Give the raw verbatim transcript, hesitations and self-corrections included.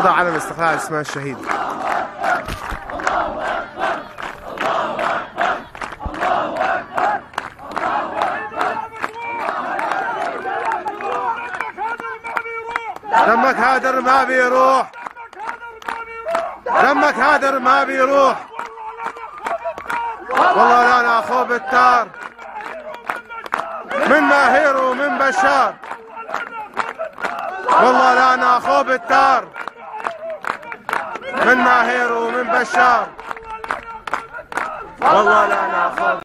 وضع علم الاستقلال اسمه الشهيد. دمك هادر ما بيروح، دمك هادر ما بيروح، والله لا ناخذ بالتار من ماهر ومن بشار، والله لا ناخذ بالتار من ماهر ومن بشار، والله لا ناخذ